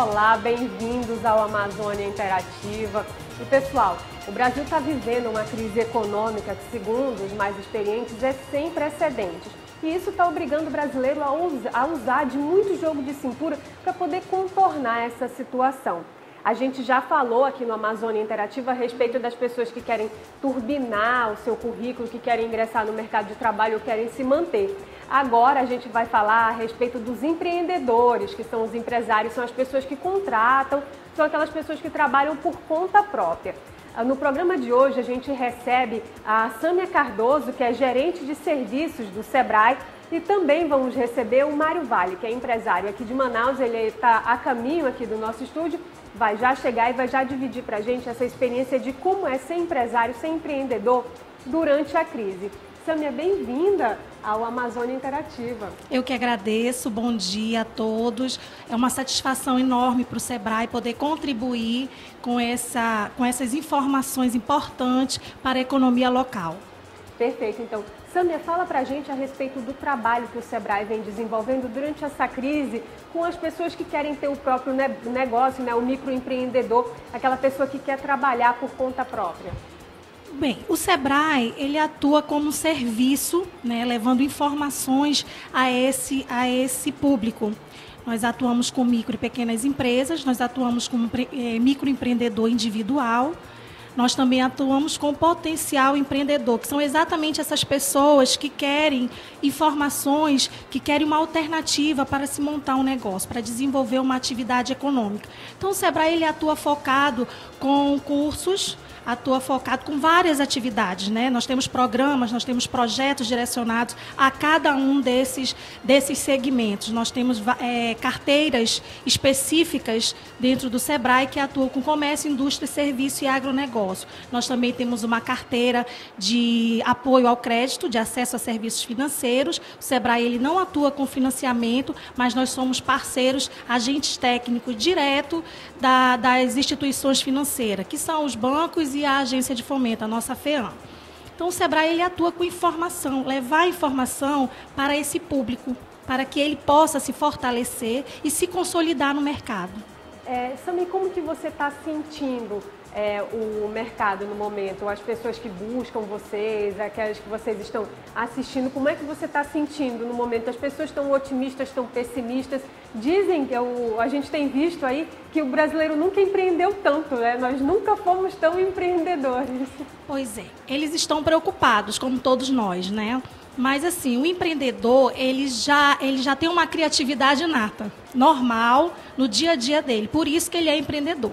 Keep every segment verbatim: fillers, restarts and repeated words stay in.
Olá, bem-vindos ao Amazônia Interativa. E pessoal, o Brasil está vivendo uma crise econômica que, segundo os mais experientes, é sem precedentes. E isso está obrigando o brasileiro a usar de muito jogo de cintura para poder contornar essa situação. A gente já falou aqui no Amazônia Interativa a respeito das pessoas que querem turbinar o seu currículo, que querem ingressar no mercado de trabalho ou querem se manter. Agora a gente vai falar a respeito dos empreendedores, que são os empresários, são as pessoas que contratam, são aquelas pessoas que trabalham por conta própria. No programa de hoje a gente recebe a Sâmia Cardoso, que é gerente de serviços do Sebrae, e também vamos receber o Mário Vale, que é empresário aqui de Manaus. Ele está a caminho aqui do nosso estúdio, vai já chegar e vai já dividir para a gente essa experiência de como é ser empresário, ser empreendedor durante a crise. Sâmia, bem-vinda ao Amazônia Interativa. Eu que agradeço, bom dia a todos. É uma satisfação enorme para o Sebrae poder contribuir com, essa, com essas informações importantes para a economia local. Perfeito, então. Sâmia, fala para a gente a respeito do trabalho que o Sebrae vem desenvolvendo durante essa crise com as pessoas que querem ter o próprio negócio, né, o microempreendedor, aquela pessoa que quer trabalhar por conta própria. Bem, o Sebrae, ele atua como serviço, né, levando informações a esse, a esse público. Nós atuamos com micro e pequenas empresas, nós atuamos com é, microempreendedor individual, nós também atuamos com potencial empreendedor, que são exatamente essas pessoas que querem informações, que querem uma alternativa para se montar um negócio, para desenvolver uma atividade econômica. Então, o Sebrae ele atua focado com cursos, atua focado com várias atividades, né? Nós temos programas, nós temos projetos direcionados a cada um desses, desses segmentos. Nós temos é, carteiras específicas dentro do Sebrae que atuam com comércio, indústria, serviço e agronegócio. Nós também temos uma carteira de apoio ao crédito, de acesso a serviços financeiros. O Sebrae ele não atua com financiamento, mas nós somos parceiros, agentes técnicos direto da, das instituições financeiras, que são os bancos e a agência de fomento, a nossa FEAM. Então, o Sebrae ele atua com informação, levar informação para esse público, para que ele possa se fortalecer e se consolidar no mercado. É, Sâmia, como que você está sentindo é, o mercado no momento? As pessoas que buscam vocês, aquelas que vocês estão assistindo, como é que você está sentindo no momento? As pessoas estão otimistas, estão pessimistas? Dizem, que eu, a gente tem visto aí, que o brasileiro nunca empreendeu tanto, né? Nós nunca fomos tão empreendedores. Pois é, eles estão preocupados, como todos nós, né? Mas, assim, o empreendedor, ele já, ele já tem uma criatividade inata, normal, no dia a dia dele. Por isso que ele é empreendedor.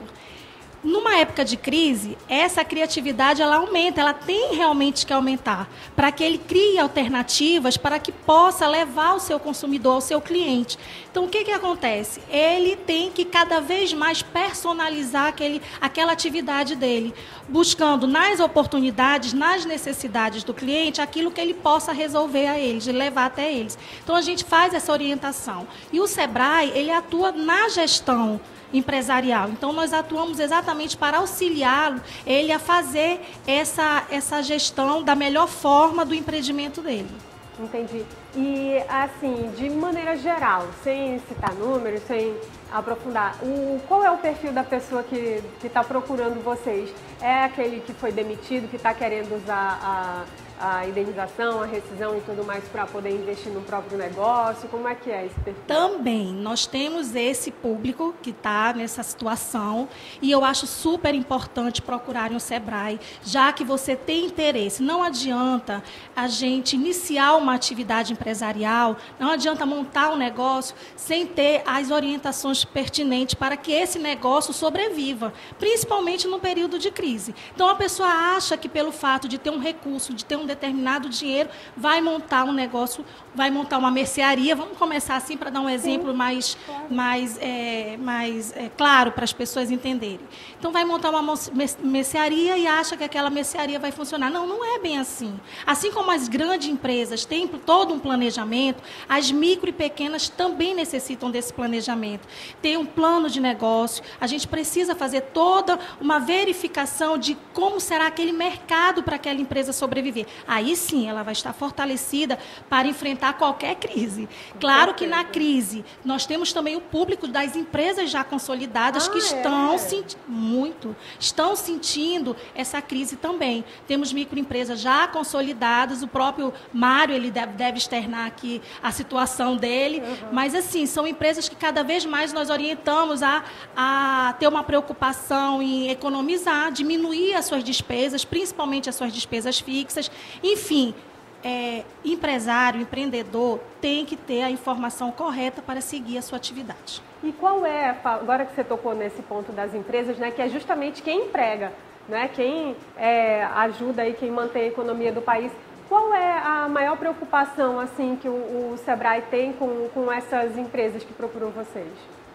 Numa época de crise, essa criatividade ela aumenta, ela tem realmente que aumentar, para que ele crie alternativas para que possa levar o seu consumidor, ao seu cliente. Então, o que, que acontece? Ele tem que cada vez mais personalizar aquele, aquela atividade dele, buscando nas oportunidades, nas necessidades do cliente, aquilo que ele possa resolver a eles, levar até eles. Então, a gente faz essa orientação. E o Sebrae, ele atua na gestão empresarial. Então, nós atuamos exatamente para auxiliá-lo, ele a fazer essa, essa gestão da melhor forma do empreendimento dele. Entendi. E, assim, de maneira geral, sem citar números, sem aprofundar, o, qual é o perfil da pessoa que está procurando vocês? É aquele que foi demitido, que está querendo usar a, a indenização, a rescisão e tudo mais para poder investir no próprio negócio? Como é que é esse perfil? Também, nós temos esse público que está nessa situação e eu acho super importante procurarem o Sebrae, já que você tem interesse. Não adianta a gente iniciar uma atividade empresarial, não adianta montar um negócio sem ter as orientações pertinentes para que esse negócio sobreviva, principalmente no período de crise. Então, a pessoa acha que pelo fato de ter um recurso, de ter um determinado dinheiro, vai montar um negócio, vai montar uma mercearia. Vamos começar assim para dar um exemplo Sim, mais, claro. mais, é, mais é, claro para as pessoas entenderem. Então, vai montar uma mercearia e acha que aquela mercearia vai funcionar. Não, não é bem assim. Assim como as grandes empresas têm todo um planejamento, as micro e pequenas também necessitam desse planejamento. Tem um plano de negócio, a gente precisa fazer toda uma verificação de como será aquele mercado para aquela empresa sobreviver. aí sim ela vai estar fortalecida para enfrentar qualquer crise. Claro que na crise nós temos também o público das empresas já consolidadas ah, que estão, é? senti- muito, estão sentindo essa crise também. Temos microempresas já consolidadas, o próprio Mário ele deve, deve externar aqui a situação dele, uhum. mas assim, são empresas que cada vez mais nós orientamos a, a ter uma preocupação em economizar, diminuir as suas despesas, principalmente as suas despesas fixas, enfim, é, empresário, empreendedor tem que ter a informação correta para seguir a sua atividade. E qual é, agora que você tocou nesse ponto das empresas, né, que é justamente quem emprega, né, quem é, ajuda aí, quem mantém a economia do país, qual é a maior preocupação assim, que o, o Sebrae tem com, com essas empresas que procuram vocês?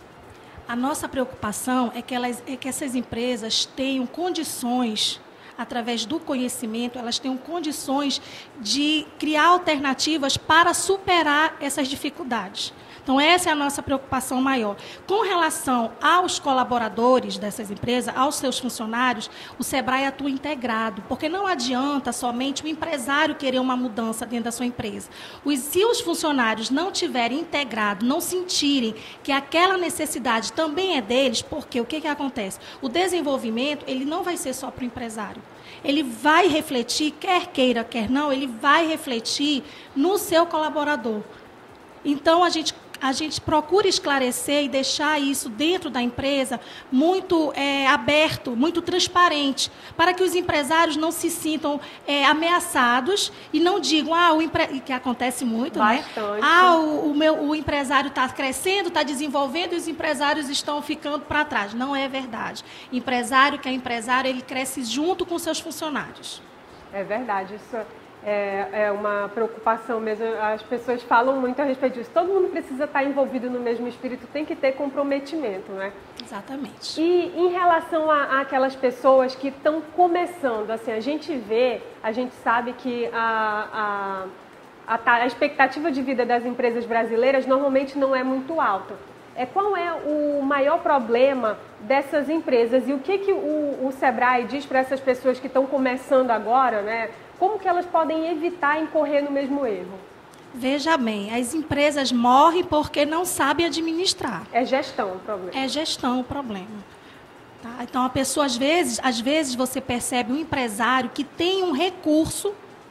A nossa preocupação é que, elas, é que essas empresas tenham condições, através do conhecimento, elas tenham condições de criar alternativas para superar essas dificuldades. Então, essa é a nossa preocupação maior. Com relação aos colaboradores dessas empresas, aos seus funcionários, o Sebrae atua integrado, porque não adianta somente o empresário querer uma mudança dentro da sua empresa. Os, se os funcionários não tiverem integrado, não sentirem que aquela necessidade também é deles, porque o que, que acontece? O desenvolvimento ele não vai ser só para o empresário. Ele vai refletir, quer queira, quer não, ele vai refletir no seu colaborador. Então, a gente... a gente procura esclarecer e deixar isso dentro da empresa muito é, aberto, muito transparente, para que os empresários não se sintam é, ameaçados e não digam, ah, o empre... que acontece muito, Bastante. né? Ah, o, o, meu, o empresário está crescendo, está desenvolvendo e os empresários estão ficando para trás. Não é verdade. Empresário que é empresário, ele cresce junto com seus funcionários. É verdade, isso é, é uma preocupação mesmo. As pessoas falam muito a respeito disso. Todo mundo precisa estar envolvido no mesmo espírito, tem que ter comprometimento, né? Exatamente. E em relação a, a aquelas pessoas que estão começando, assim, a gente vê, a gente sabe que a, a, a, a expectativa de vida das empresas brasileiras normalmente não é muito alta. É, qual é o maior problema dessas empresas e o que, que o, o Sebrae diz para essas pessoas que estão começando agora, né? Como que elas podem evitar incorrer no mesmo erro? Veja bem, as empresas morrem porque não sabem administrar. É gestão o problema. É gestão o problema. Tá? Então, a pessoa, às vezes, às vezes, você percebe um empresário que tem um recurso,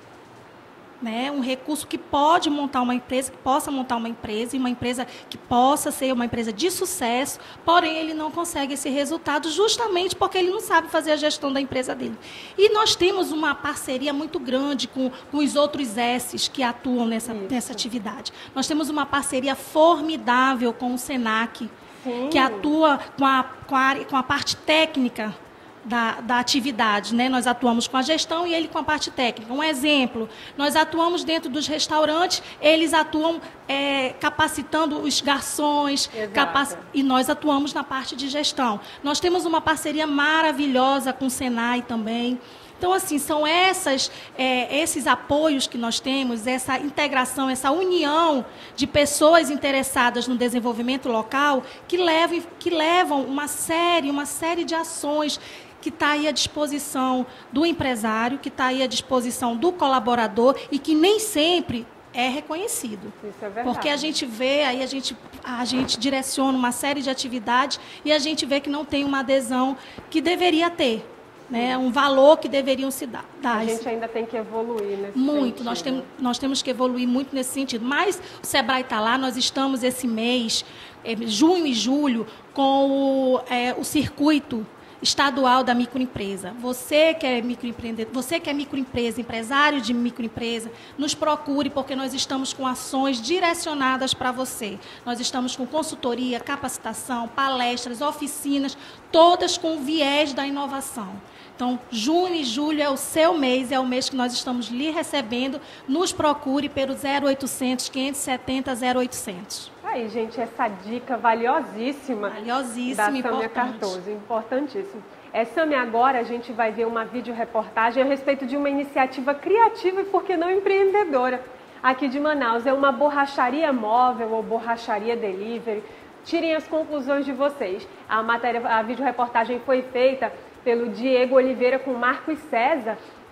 né, um recurso que pode montar uma empresa, que possa montar uma empresa, e uma empresa que possa ser uma empresa de sucesso, porém ele não consegue esse resultado justamente porque ele não sabe fazer a gestão da empresa dele. E nós temos uma parceria muito grande com, com os outros S's que atuam nessa, nessa atividade. Nós temos uma parceria formidável com o Senac, Sim. que atua com a, com a, com a parte técnica Da, da atividade, né? Nós atuamos com a gestão e ele com a parte técnica. Um exemplo, nós atuamos dentro dos restaurantes, eles atuam é, capacitando os garçons, capac... e nós atuamos na parte de gestão. Nós temos uma parceria maravilhosa com o Senai também. Então, assim, são essas, é, esses apoios que nós temos, essa integração, essa união de pessoas interessadas no desenvolvimento local que levam, que levam uma série, uma série de ações que está aí à disposição do empresário, que está aí à disposição do colaborador e que nem sempre é reconhecido. Isso é verdade. Porque a gente vê, aí a gente, a gente direciona uma série de atividades e a gente vê que não tem uma adesão que deveria ter, né? Um valor que deveriam se dar. A gente ainda tem que evoluir nesse muito, sentido. Nós, tem, nós temos que evoluir muito nesse sentido. Mas o Sebrae está lá, nós estamos esse mês, é, junho e julho, com o, é, o circuito estadual da microempresa. Você que é microempreendedor, você que é microempresa, empresário de microempresa, nos procure porque nós estamos com ações direcionadas para você. Nós estamos com consultoria, capacitação, palestras, oficinas, todas com viés da inovação. Então, junho e julho é o seu mês, é o mês que nós estamos lhe recebendo. Nos procure pelo zero oitocentos, quinhentos e setenta, zero oitocentos. Aí, gente, essa dica valiosíssima, valiosíssima, da Sâmia Cardoso, importantíssimo. É, Sâmia, agora a gente vai ver uma videoreportagem a respeito de uma iniciativa criativa e, por que não, empreendedora, aqui de Manaus. É uma borracharia móvel ou borracharia delivery. Tirem as conclusões de vocês. A, matéria, a videoreportagem foi feita pelo Diego Oliveira com Marcos César,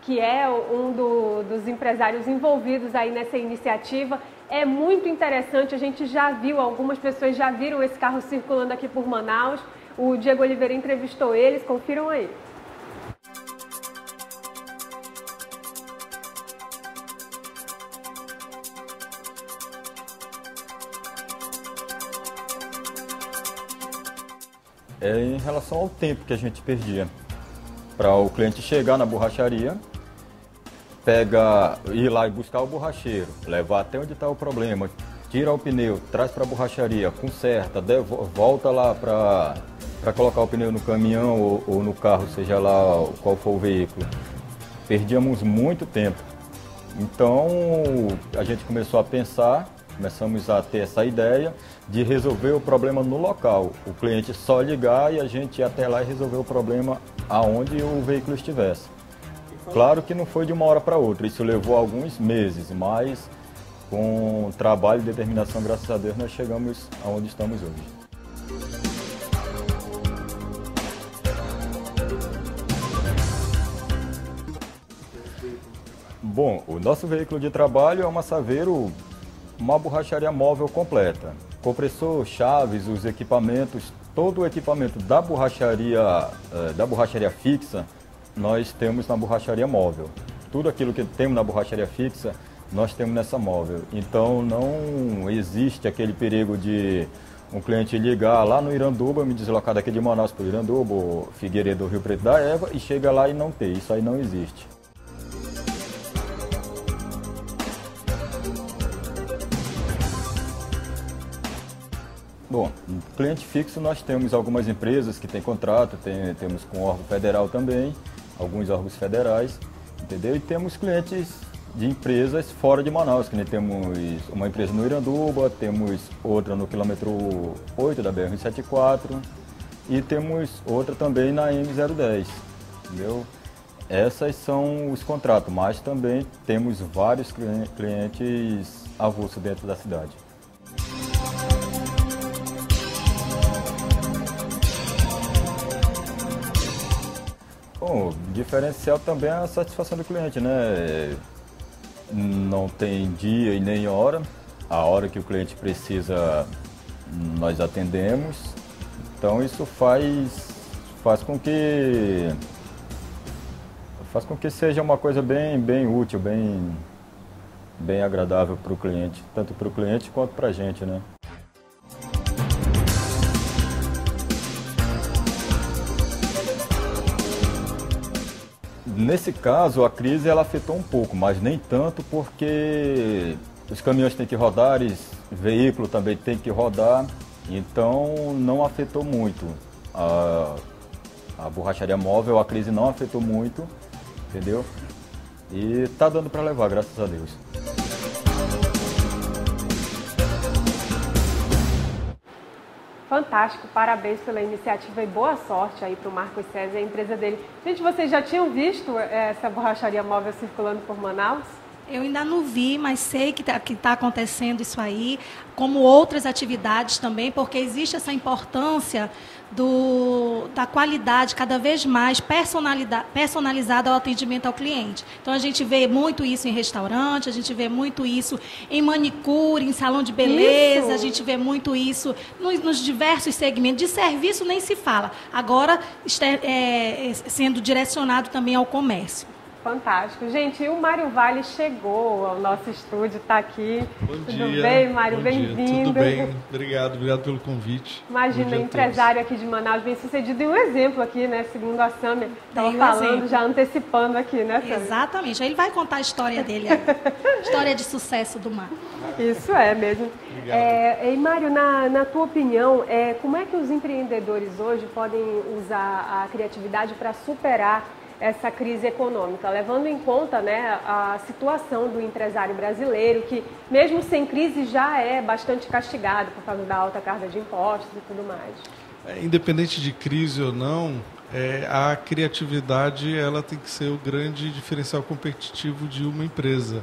que é um do, dos empresários envolvidos aí nessa iniciativa. É muito interessante, a gente já viu, algumas pessoas já viram esse carro circulando aqui por Manaus. O Diego Oliveira entrevistou eles, confiram aí. É em relação ao tempo que a gente perdia. Para o cliente chegar na borracharia, pega, ir lá e buscar o borracheiro, levar até onde está o problema, tira o pneu, traz para a borracharia, conserta, devolve, volta lá para para colocar o pneu no caminhão ou, ou no carro, seja lá qual for o veículo. Perdíamos muito tempo. Então a gente começou a pensar, começamos a ter essa ideia de resolver o problema no local. O cliente só ligar e a gente ir até lá e resolver o problema aonde o veículo estivesse. Claro que não foi de uma hora para outra, isso levou alguns meses, mas com trabalho e determinação, graças a Deus, nós chegamos aonde estamos hoje. Bom, o nosso veículo de trabalho é uma Saveiro, uma borracharia móvel completa. Compressor, chaves, os equipamentos, todo o equipamento da borracharia, da borracharia fixa, nós temos na borracharia móvel. Tudo aquilo que temos na borracharia fixa, nós temos nessa móvel. Então não existe aquele perigo de um cliente ligar lá no Iranduba, me deslocar daqui de Manaus para o Iranduba, Figueiredo, Rio Preto da Eva, e chega lá e não ter. Isso aí não existe. Bom, no cliente fixo nós temos algumas empresas que têm contrato, tem, temos com o órgão federal também, alguns órgãos federais, entendeu? E temos clientes de empresas fora de Manaus, que nem temos uma empresa no Iranduba, temos outra no quilômetro oito da B R setenta e quatro e temos outra também na M zero dez, entendeu? Essas são os contratos, mas também temos vários clientes avulsos dentro da cidade. Bom, o diferencial também é a satisfação do cliente, né? Não tem dia e nem hora. A hora que o cliente precisa, nós atendemos. Então isso faz, faz com que faz com que seja uma coisa bem, bem útil, bem, bem agradável para o cliente, tanto para o cliente quanto para a gente, né? Nesse caso, a crise ela afetou um pouco, mas nem tanto porque os caminhões têm que rodar, o veículo também tem que rodar, então não afetou muito. A, a borracharia móvel, a crise não afetou muito, entendeu? E tá dando para levar, graças a Deus. Fantástico, parabéns pela iniciativa e boa sorte aí para o Marcos César e a empresa dele. Gente, vocês já tinham visto essa borracharia móvel circulando por Manaus? Eu ainda não vi, mas sei que está que tá acontecendo isso aí, como outras atividades também, porque existe essa importância do, da qualidade cada vez mais personalizada ao atendimento ao cliente. Então, a gente vê muito isso em restaurante, a gente vê muito isso em manicure, em salão de beleza, isso. A gente vê muito isso nos, nos diversos segmentos. De serviço nem se fala. Agora, é, é, sendo direcionado também ao comércio. Fantástico. Gente, e o Mário Vale chegou ao nosso estúdio, está aqui. Bom Tudo dia. bem, Mário? Bem-vindo. Tudo bem, obrigado, obrigado pelo convite. Imagina, empresário aqui de Manaus, bem sucedido, e um exemplo aqui, né, segundo a Sâmia, estava falando, exemplo. já antecipando aqui, né, Sâmia? Exatamente, aí ele vai contar a história dele, história de sucesso do Mário. Isso é mesmo. É, e Mário, na, na tua opinião, é, como é que os empreendedores hoje podem usar a criatividade para superar essa crise econômica, levando em conta, né, a situação do empresário brasileiro, que mesmo sem crise já é bastante castigado por causa da alta carga de impostos e tudo mais? É, independente de crise ou não, é, a criatividade ela tem que ser o grande diferencial competitivo de uma empresa.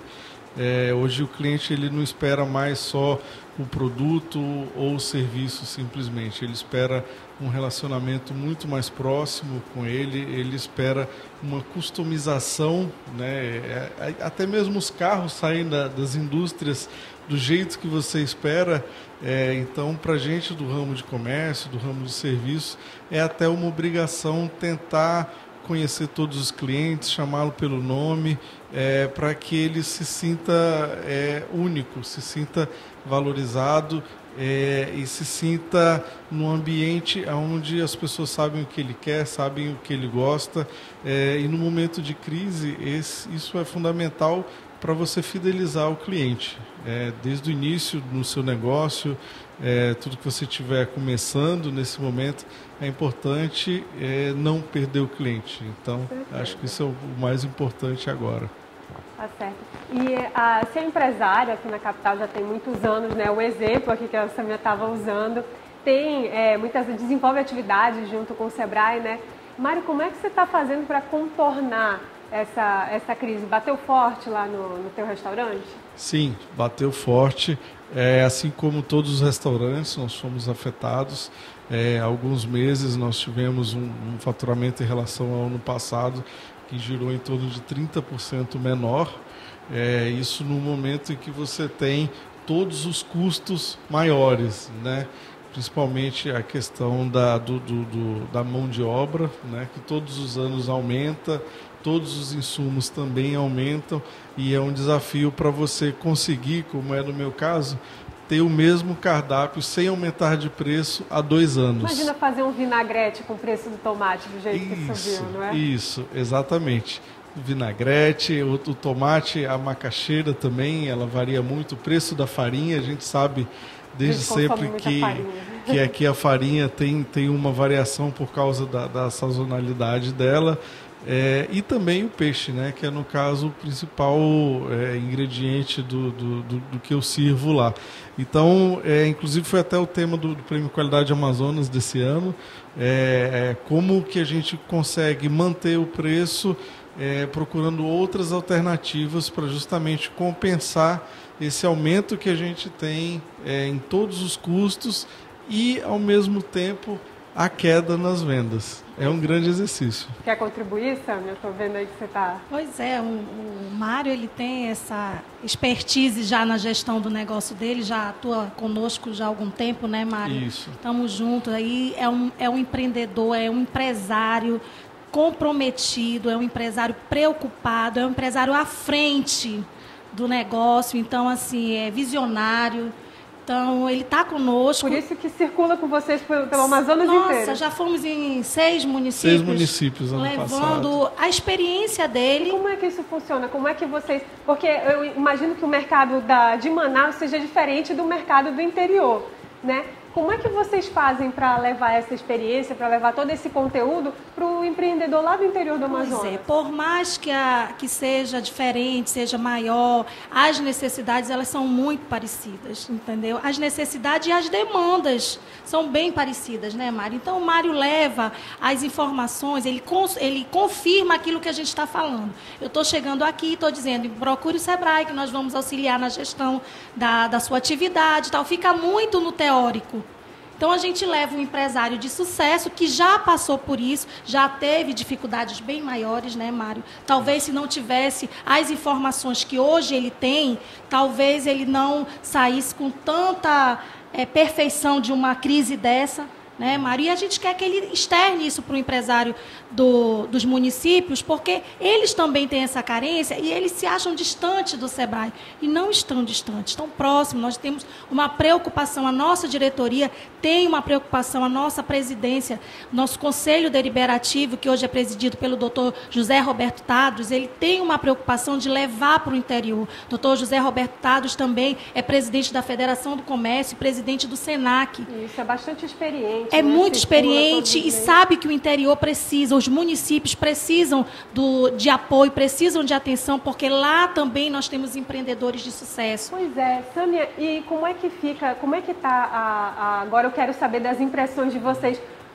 É, hoje o cliente ele não espera mais só o produto ou o serviço simplesmente, ele espera um relacionamento muito mais próximo com ele, ele espera uma customização, né? Até mesmo os carros saem da, das indústrias do jeito que você espera. É, então, para a gente do ramo de comércio, do ramo de serviço, é até uma obrigação tentar conhecer todos os clientes, chamá-lo pelo nome, é, para que ele se sinta é, único, se sinta valorizado é, e se sinta num ambiente onde as pessoas sabem o que ele quer, sabem o que ele gosta. É, e no momento de crise, esse, isso é fundamental para você fidelizar o cliente. É, desde o início no seu negócio, é, tudo que você estiver começando nesse momento, é importante é, não perder o cliente. Então, Perfeito. Acho que isso é o mais importante agora. Tá certo. E a ser empresário aqui na capital já tem muitos anos, né? O exemplo aqui que a Samia estava usando, tem é, muitas, desenvolve atividades junto com o Sebrae, né? Mário, como é que você está fazendo para contornar essa, essa crise? Bateu forte lá no, no teu restaurante? Sim, bateu forte. É, assim como todos os restaurantes, nós fomos afetados. É, há alguns meses nós tivemos um, um faturamento em relação ao ano passado que girou em torno de trinta por cento menor. É, isso no momento em que você tem todos os custos maiores, né? Principalmente a questão da, do, do, do, da mão de obra, né? Que todos os anos aumenta, todos os insumos também aumentam e é um desafio para você conseguir, como é no meu caso, ter o mesmo cardápio sem aumentar de preço há dois anos. Imagina fazer um vinagrete com o preço do tomate do jeito isso, que subiu, não é? Isso, exatamente. O vinagrete, o, o tomate, a macaxeira também, ela varia muito. O preço da farinha, a gente sabe desde sempre que, que aqui a farinha tem, tem uma variação por causa da, da sazonalidade dela. É, e também o peixe, né, que é, no caso, o principal é, ingrediente do, do, do, do que eu sirvo lá. Então, é, inclusive, foi até o tema do, do Prêmio Qualidade Amazonas desse ano, é, é, como que a gente consegue manter o preço é, procurando outras alternativas para justamente compensar esse aumento que a gente tem é, em todos os custos e, ao mesmo tempo, a queda nas vendas. É um grande exercício. Quer contribuir, Sam? Eu estou vendo aí que você está... Pois é, o, o Mário ele tem essa expertise já na gestão do negócio dele, já atua conosco já há algum tempo, né, Mário? Isso. Estamos juntos aí, é um, é um empreendedor, é um empresário comprometido, é um empresário preocupado, é um empresário à frente do negócio, então, assim, é visionário. Então, ele está conosco. Por isso que circula com vocês pelo, pelo Amazonas Nossa, inteiro. Nossa, já fomos em seis municípios. Seis municípios ano levando passado. a experiência dele. E como é que isso funciona? Como é que vocês... Porque eu imagino que o mercado da, de Manaus seja diferente do mercado do interior, né? Como é que vocês fazem para levar essa experiência, para levar todo esse conteúdo para o empreendedor lá do interior do Amazonas? Pois é, por mais que, a, que seja diferente, seja maior, as necessidades elas são muito parecidas, entendeu? As necessidades e as demandas são bem parecidas, né, Mário? Então, o Mário leva as informações, ele, cons, ele confirma aquilo que a gente está falando. Eu estou chegando aqui e estou dizendo, procure o Sebrae, que nós vamos auxiliar na gestão da, da sua atividade, tal. Fica muito no teórico. Então, a gente leva um empresário de sucesso que já passou por isso, já teve dificuldades bem maiores, né, Mário? Talvez, se não tivesse as informações que hoje ele tem, talvez ele não saísse com tanta é, perfeição de uma crise dessa, né, Mário? E a gente quer que ele externe isso para o empresário do, dos municípios, porque eles também têm essa carência e eles se acham distantes do Sebrae. E não estão distantes, estão próximos. Nós temos uma preocupação, a nossa diretoria tem uma preocupação, a nossa presidência, nosso conselho deliberativo, que hoje é presidido pelo doutor José Roberto Tadros, ele tem uma preocupação de levar para o interior. O doutor José Roberto Tadros também é presidente da Federação do Comércio e presidente do SENAC. Isso, é bastante experiente. É né? muito Circula experiente e sabe que o interior precisa, os municípios precisam do, de apoio, precisam de atenção, porque lá também nós temos empreendedores de sucesso. Pois é, Sâmia, e como é que fica, como é que está, agora eu quero saber das impressões de vocês,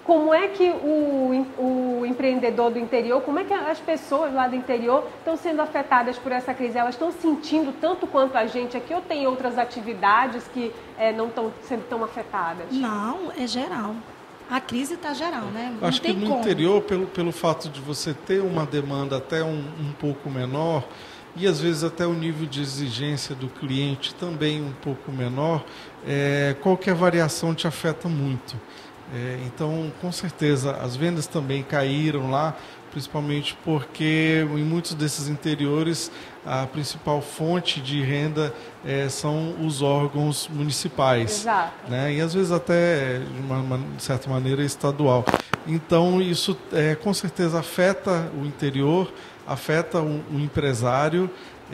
Como é que o, o empreendedor do interior, como é que as pessoas lá do interior estão sendo afetadas por essa crise? Elas estão sentindo tanto quanto a gente aqui ou tem outras atividades que é, não estão sendo tão afetadas? Não, é geral. A crise está geral, né? Não Acho que no como. interior, pelo, pelo fato de você ter uma demanda até um, um pouco menor, e às vezes até o nível de exigência do cliente também um pouco menor, é, qualquer variação te afeta muito. É, então, com certeza, as vendas também caíram lá, principalmente porque em muitos desses interiores a principal fonte de renda é, são os órgãos municipais. Exato. Né? E às vezes até, de uma, uma de certa maneira, estadual. Então, isso é, com certeza afeta o interior, afeta o, o empresário,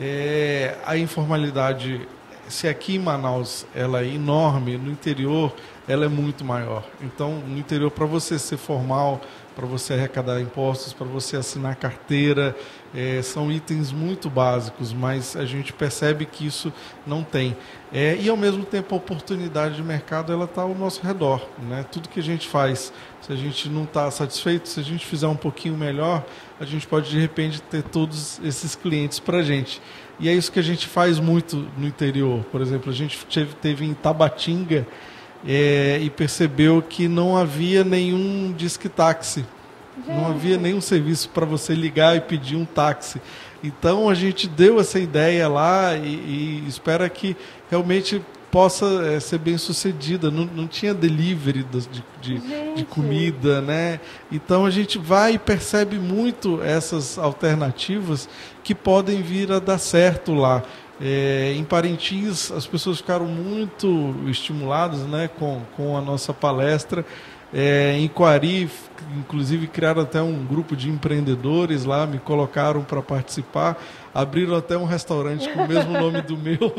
é, a informalidade. Se aqui em Manaus ela é enorme, no interior ela é muito maior. Então, no interior, para você ser formal, para você arrecadar impostos, para você assinar carteira, é, são itens muito básicos, mas a gente percebe que isso não tem. É, e, ao mesmo tempo, a oportunidade de mercado ela está ao nosso redor. Né? Tudo que a gente faz, se a gente não está satisfeito, se a gente fizer um pouquinho melhor, a gente pode, de repente, ter todos esses clientes para a gente. E é isso que a gente faz muito no interior. Por exemplo, a gente teve, teve em Tabatinga é, e percebeu que não havia nenhum disque-táxi. Não havia nenhum serviço para você ligar e pedir um táxi. Então, a gente deu essa ideia lá e, e espera que realmente possa é, ser bem sucedida. Não, não tinha delivery de, de, de comida, né? Então a gente vai e percebe muito essas alternativas que podem vir a dar certo lá. É, em Parintins as pessoas ficaram muito estimuladas, né, com, com a nossa palestra. É, em Coari, inclusive, criaram até um grupo de empreendedores lá, me colocaram para participar, abriram até um restaurante com o mesmo nome do meu.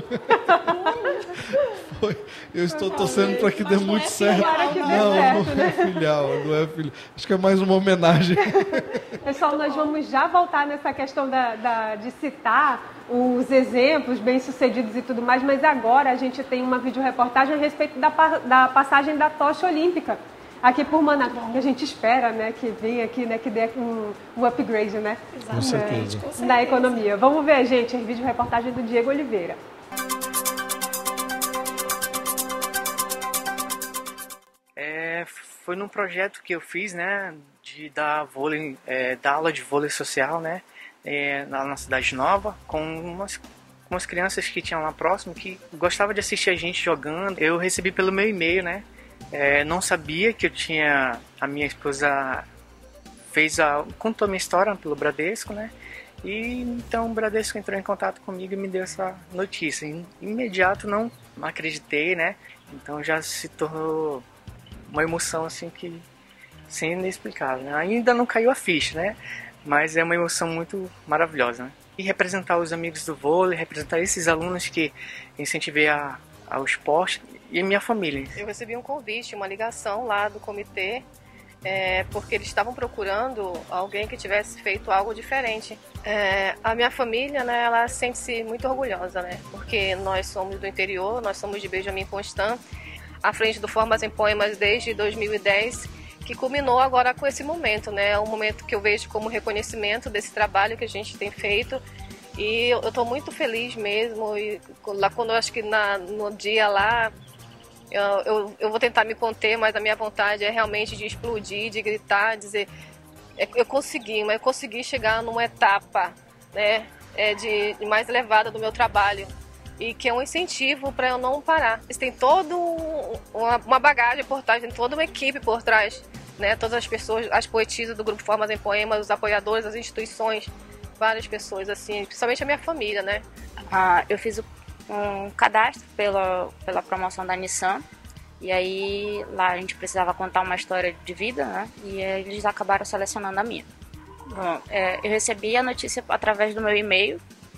Foi. Eu estou torcendo para que dê muito certo. Não, não é filial, não é filial. Acho que é mais uma homenagem. Pessoal, nós vamos já voltar nessa questão da, da, de citar os exemplos bem-sucedidos e tudo mais, mas agora a gente tem uma videoreportagem a respeito da, da passagem da tocha olímpica aqui por Manaus, que a gente espera, né, que venha aqui, né, que dê um, um upgrade, né, com certeza. Na, na economia. Vamos ver, gente, a videoreportagem do Diego Oliveira. É, foi num projeto que eu fiz, né, de dar vôlei, é, dar aula de vôlei social, né, é, na, na Cidade Nova, com umas, umas crianças que tinham lá próximo que gostavam de assistir a gente jogando. Eu recebi pelo meu e-mail, né, é, não sabia que eu tinha, a minha esposa fez a, contou a minha história pelo Bradesco, né, e então o Bradesco entrou em contato comigo e me deu essa notícia. Em imediato não, não acreditei, né, então já se tornou uma emoção assim que sem inexplicável, né? Ainda não caiu a ficha, né? Mas é uma emoção muito maravilhosa, né? E representar os amigos do vôlei, representar esses alunos que incentivei a, ao esporte e a minha família. Eu recebi um convite, uma ligação lá do comitê, é, porque eles estavam procurando alguém que tivesse feito algo diferente. É, a minha família, né, ela sente-se muito orgulhosa, né? Porque nós somos do interior, nós somos de Benjamin Constant, à frente do Formas em Poemas desde dois mil e dez, que culminou agora com esse momento, né? É um momento que eu vejo como reconhecimento desse trabalho que a gente tem feito, e eu estou muito feliz mesmo. E lá quando eu acho que na, no dia lá eu, eu, eu vou tentar me conter, mas a minha vontade é realmente de explodir, de gritar, dizer eu consegui, mas eu consegui chegar numa etapa, né, é de, de mais elevada do meu trabalho, e que é um incentivo para eu não parar. Tem toda uma, uma bagagem por trás, tem toda uma equipe por trás, né? Todas as pessoas, as poetisas do Grupo Formas em Poemas, os apoiadores, as instituições, várias pessoas, assim, principalmente a minha família, né? Ah, eu fiz um cadastro pela, pela promoção da Nissan, e aí lá a gente precisava contar uma história de vida, né? E eles acabaram selecionando a minha. Bom, é, eu recebi a notícia através do meu e-mail,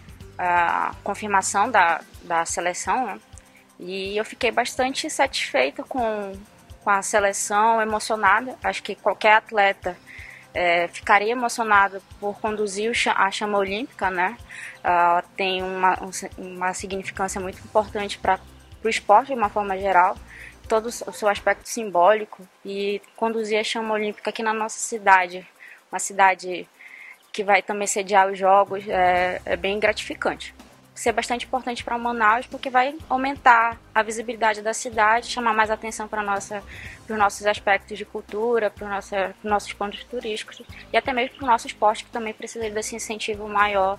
a confirmação da, da seleção, né? E eu fiquei bastante satisfeita com, com a seleção, emocionada. Acho que qualquer atleta é, ficaria emocionado por conduzir a chama olímpica, né? Uh, tem uma, uma significância muito importante para o esporte de uma forma geral, todo o seu aspecto simbólico e conduzir a chama olímpica aqui na nossa cidade, uma cidade que vai também sediar os Jogos, é, é bem gratificante. Vai ser bastante importante para Manaus, porque vai aumentar a visibilidade da cidade, chamar mais atenção para nossa, os nossos aspectos de cultura, para os nossa, nossos pontos turísticos e até mesmo para o nosso esporte, que também precisa desse incentivo maior.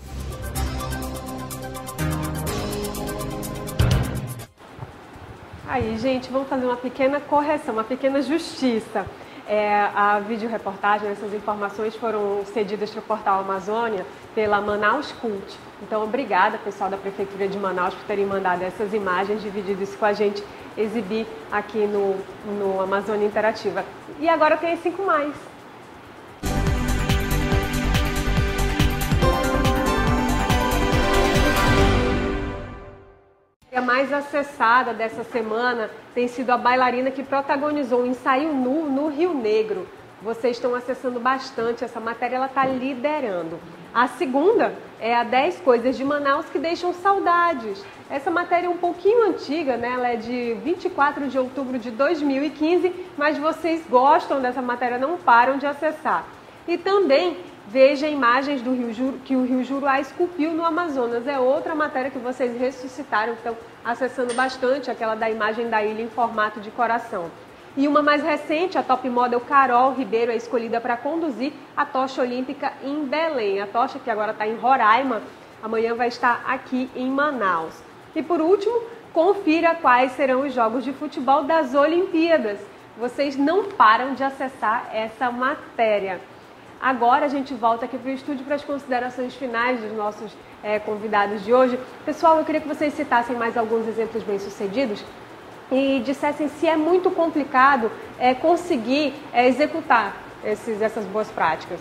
Aí, gente, vamos fazer uma pequena correção, uma pequena justiça. É, a videoreportagem, essas informações foram cedidas para o Portal Amazônia pela Manaus Cult. Então, obrigada, pessoal da Prefeitura de Manaus, por terem mandado essas imagens, dividido isso com a gente, exibir aqui no, no Amazônia Interativa. E agora tem as cinco mais. A mais acessada dessa semana tem sido a bailarina que protagonizou um ensaio nu no Rio Negro. Vocês estão acessando bastante, essa matéria ela está liderando. A segunda é a dez coisas de Manaus que deixam saudades. Essa matéria é um pouquinho antiga, né? Ela é de vinte e quatro de outubro de dois mil e quinze, mas vocês gostam dessa matéria, não param de acessar. E também veja imagens do Rio Juru, que o Rio Juruá esculpiu no Amazonas. É outra matéria que vocês ressuscitaram, estão acessando bastante, aquela da imagem da ilha em formato de coração. E uma mais recente, a top model Carol Ribeiro é escolhida para conduzir a tocha olímpica em Belém. A tocha, que agora está em Roraima, amanhã vai estar aqui em Manaus. E por último, confira quais serão os jogos de futebol das Olimpíadas. Vocês não param de acessar essa matéria. Agora a gente volta aqui para o estúdio para as considerações finais dos nossos é, convidados de hoje. Pessoal, eu queria que vocês citassem mais alguns exemplos bem-sucedidos e dissessem se é muito complicado é, conseguir é, executar esses, essas boas práticas.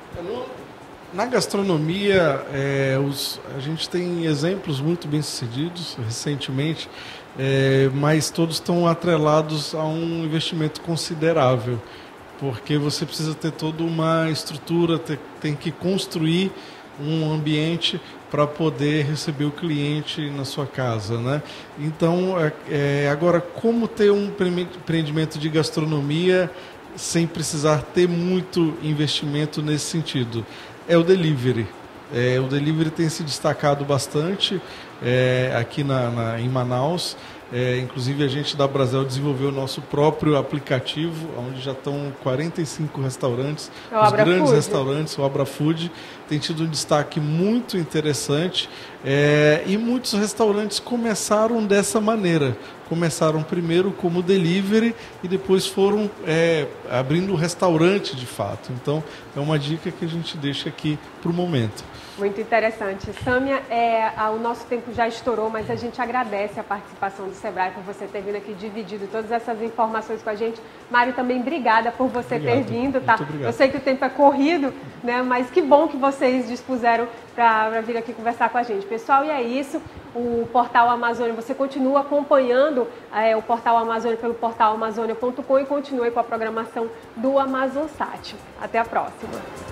Na gastronomia, é, os, a gente tem exemplos muito bem-sucedidos recentemente, é, mas todos estão atrelados a um investimento considerável. Porque você precisa ter toda uma estrutura, ter, tem que construir um ambiente para poder receber o cliente na sua casa, né? Então, é, agora, como ter um empreendimento de gastronomia sem precisar ter muito investimento nesse sentido? É o delivery. É, o delivery tem se destacado bastante é, aqui na, na, em Manaus. É, inclusive a gente da Brasel desenvolveu o nosso próprio aplicativo, onde já estão quarenta e cinco restaurantes, é os grandes Food. restaurantes, o Abra Food, tem tido um destaque muito interessante é, e muitos restaurantes começaram dessa maneira. Começaram primeiro como delivery e depois foram é, abrindo um restaurante de fato. Então é uma dica que a gente deixa aqui para o momento. Muito interessante. Sâmia, é, o nosso tempo já estourou, mas a gente agradece a participação do Sebrae por você ter vindo aqui dividido todas essas informações com a gente. Mário, também obrigada por você obrigado. ter vindo. Tá? Muito Eu sei que o tempo é corrido, né? Mas que bom que vocês dispuseram para vir aqui conversar com a gente. Pessoal, e é isso. O Portal Amazônia, você continua acompanhando é, o Portal Amazônia pelo portal amazônia ponto com e continue com a programação do AmazonSat. Até a próxima.